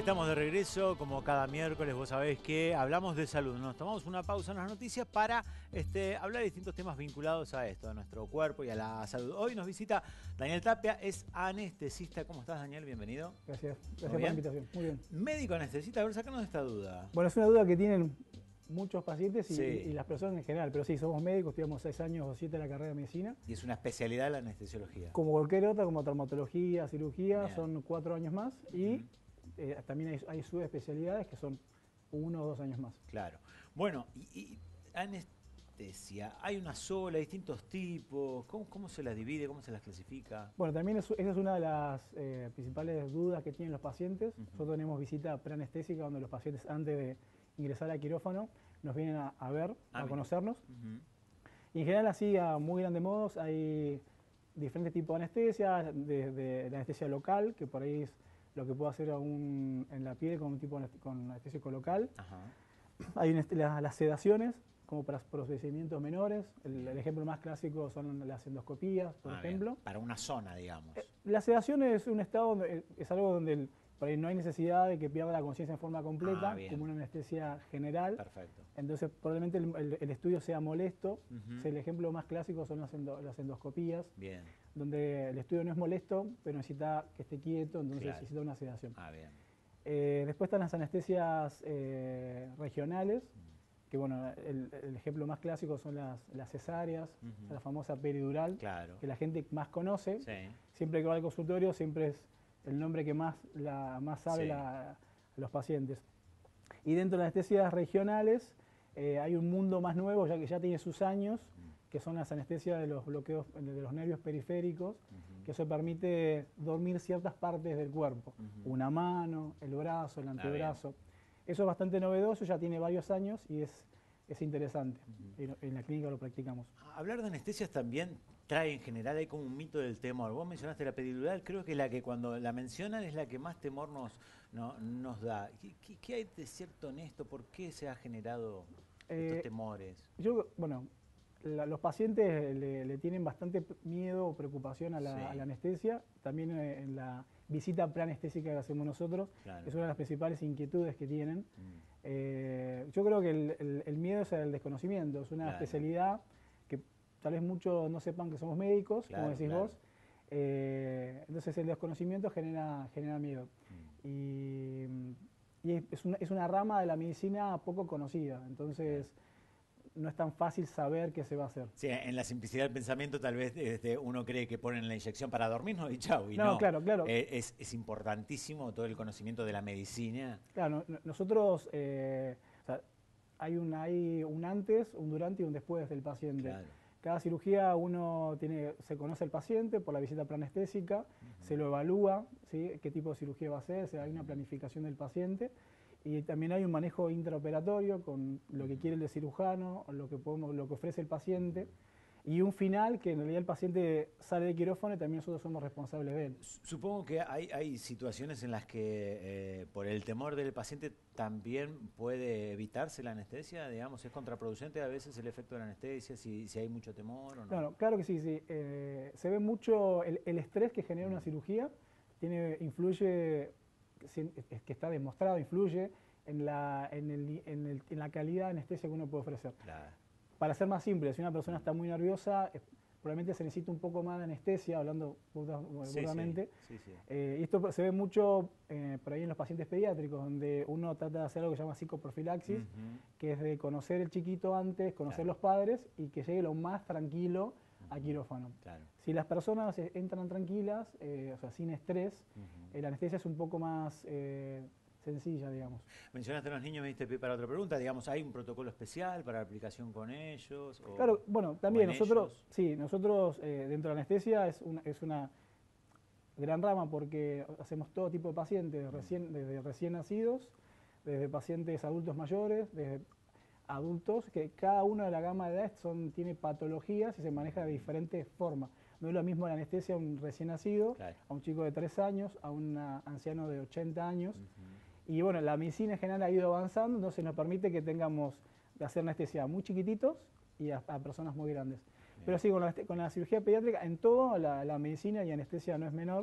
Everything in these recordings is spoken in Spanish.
Estamos de regreso, como cada miércoles, vos sabés que hablamos de salud. Nos tomamos una pausa en las noticias para hablar de distintos temas vinculados a esto, a nuestro cuerpo y a la salud. Hoy nos visita Daniel Tapia, es anestesista. ¿Cómo estás, Daniel? Bienvenido. Gracias por la invitación. Muy bien. Médico anestesista, a ver, sacanos de esta duda. Bueno, es una duda que tienen muchos pacientes Sí. y las personas en general, pero sí, somos médicos, estudiamos 6 años o 7 en la carrera de medicina. Y es una especialidad la anestesiología. Como cualquier otra, como traumatología, cirugía, Bien. son 4 años más y también hay subespecialidades que son 1 o 2 años más. Claro. Bueno, y anestesia, ¿hay una sola, distintos tipos? ¿Cómo se las divide? ¿Cómo se las clasifica? Bueno, también esa es una de las principales dudas que tienen los pacientes. Nosotros tenemos visita preanestésica donde los pacientes antes de ingresar al quirófano nos vienen a ver, a conocernos. Y en general así, a muy grandes modos, hay diferentes tipos de anestesia, desde la anestesia local, que por ahí es lo que puedo hacer en la piel con un tipo con anestésico local. Ajá. Hay las sedaciones, como para procedimientos menores. El ejemplo más clásico son las endoscopías, por ejemplo. Bien. Para una zona, digamos. La sedación es un estado, es algo donde por ahí no hay necesidad de que pierda la conciencia en forma completa, como una anestesia general. Perfecto. Entonces, probablemente el estudio sea molesto. El ejemplo más clásico son las endoscopías, Bien. donde el estudio no es molesto, pero necesita que esté quieto, entonces necesita una sedación. Bien. Después están las anestesias regionales, que bueno, el ejemplo más clásico son las cesáreas, la famosa peridural, que la gente más conoce. Sí. Siempre que va al consultorio, siempre es el nombre que más sabe a los pacientes. Y dentro de las anestesias regionales hay un mundo más nuevo, ya que ya tiene sus años, que son las anestesias de los bloqueos de los nervios periféricos, que eso permite dormir ciertas partes del cuerpo, una mano, el brazo, el antebrazo. Eso es bastante novedoso, ya tiene varios años y es interesante. En la clínica lo practicamos. Hablar de anestesias también trae en general, hay como un mito del temor. Vos mencionaste la peridural, creo que la que cuando la mencionan es la que más temor nos da. ¿Qué hay de cierto en esto? ¿Por qué se ha generado estos temores? Los pacientes le tienen bastante miedo o preocupación a la anestesia. También en la visita preanestésica que hacemos nosotros, es una de las principales inquietudes que tienen. Yo creo que el miedo es el desconocimiento, es una especialidad que tal vez muchos no sepan que somos médicos, como decís vos. Entonces el desconocimiento genera miedo. Y es una rama de la medicina poco conocida, entonces no es tan fácil saber qué se va a hacer. Sí, en la simplicidad del pensamiento tal vez uno cree que ponen la inyección para dormirnos y chau. Y no. Claro. Es importantísimo todo el conocimiento de la medicina. Claro, nosotros, hay un antes, un durante y un después del paciente. Claro. Cada cirugía se conoce el paciente por la visita preanestésica, se lo evalúa, ¿sí? Qué tipo de cirugía va a hacer, hay una planificación del paciente. Y también hay un manejo intraoperatorio con lo que quiere el cirujano, lo que ofrece el paciente. Y un final que en realidad el paciente sale del quirófano y también nosotros somos responsables de él. Supongo que hay situaciones en las que por el temor del paciente también puede evitarse la anestesia, digamos, es contraproducente a veces el efecto de la anestesia, si hay mucho temor o no. Claro que sí. Se ve mucho el estrés que genera una cirugía, influye, que está demostrado, influye en la calidad de anestesia que uno puede ofrecer. Claro. Para ser más simple, si una persona está muy nerviosa, probablemente se necesita un poco más de anestesia, hablando burdamente. Sí. Y esto se ve mucho por ahí en los pacientes pediátricos, donde uno trata de hacer algo que se llama psicoprofilaxis, que es de conocer el chiquito antes, conocer los padres y que llegue lo más tranquilo a quirófano. Claro. Si las personas entran tranquilas, sin estrés, la anestesia es un poco más sencilla, digamos. Mencionaste a los niños, me diste pie para otra pregunta, digamos, ¿hay un protocolo especial para la aplicación con ellos? Claro, bueno, también nosotros dentro de la anestesia es una gran rama porque hacemos todo tipo de pacientes, desde recién nacidos, desde pacientes adultos mayores, desde adultos, que cada uno de la gama de edades tiene patologías y se maneja de diferentes formas. No es lo mismo la anestesia a un recién nacido, a un chico de 3 años, a un anciano de 80 años. Y bueno, la medicina en general ha ido avanzando, entonces nos permite que tengamos de hacer anestesia muy chiquititos y a personas muy grandes. Bien. Pero sí, con la cirugía pediátrica, en todo la medicina y anestesia no es menor.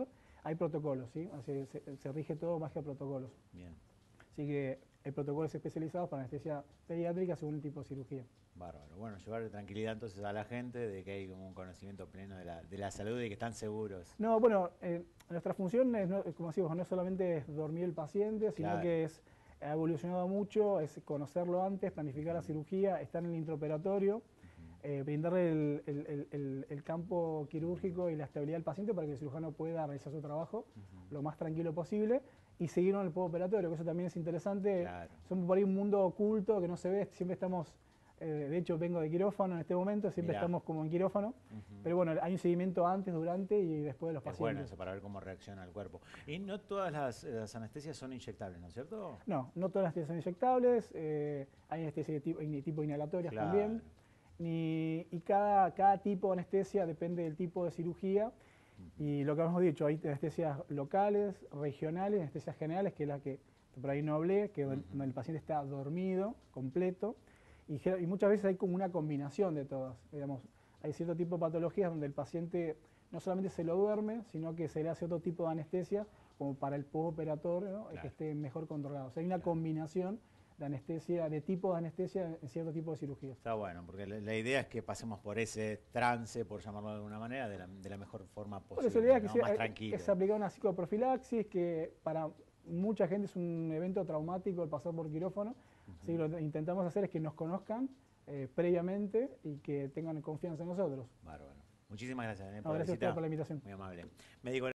hay protocolos, ¿sí? Así se rige todo más que a protocolos. Bien. Así que hay protocolos especializados para anestesia pediátrica según el tipo de cirugía. Bárbaro. Bueno, llevar tranquilidad entonces a la gente de que hay como un conocimiento pleno de la salud y que están seguros. No, bueno, nuestra función es, como decimos, no solamente es dormir el paciente, sino Claro. que ha evolucionado mucho, es conocerlo antes, planificar la cirugía, estar en el intraoperatorio, brindarle el campo quirúrgico y la estabilidad al paciente para que el cirujano pueda realizar su trabajo lo más tranquilo posible y seguirlo en el postoperatorio, que eso también es interesante. Claro. Somos por ahí un mundo oculto que no se ve, siempre estamos, de hecho vengo de quirófano en este momento, siempre estamos como en quirófano, pero bueno, hay un seguimiento antes, durante y después de los pacientes. Bueno, eso para ver cómo reacciona el cuerpo. Y no todas las anestesias son inyectables, ¿no es cierto? No, no todas las anestesias son inyectables, hay anestesias de tipo inhalatorias también. Y cada tipo de anestesia depende del tipo de cirugía. Y lo que hemos dicho, hay anestesias locales, regionales, anestesias generales, que es la que por ahí no hablé, que donde el paciente está dormido, completo. Y muchas veces hay como una combinación de todas. Digamos, hay cierto tipo de patologías donde el paciente no solamente se lo duerme, sino que se le hace otro tipo de anestesia, como para el postoperatorio, ¿no? Claro. Que esté mejor controlado. O sea, hay una combinación de anestesia, de tipo de anestesia en cierto tipo de cirugías. Está bueno, porque la idea es que pasemos por ese trance, por llamarlo de alguna manera, de la mejor forma posible. Por eso la idea ¿no? es Más tranquilo. es aplicar una psicoprofilaxis que para mucha gente es un evento traumático el pasar por quirófano. Así que lo que intentamos hacer es que nos conozcan previamente y que tengan confianza en nosotros. Bárbaro. Muchísimas gracias, Gracias a ustedes por la invitación. Muy amable. Médico